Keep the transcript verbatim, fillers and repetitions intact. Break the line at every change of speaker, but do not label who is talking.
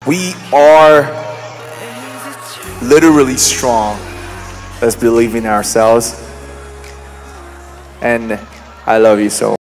We are literally strong. Let's believe in ourselves. And I love you so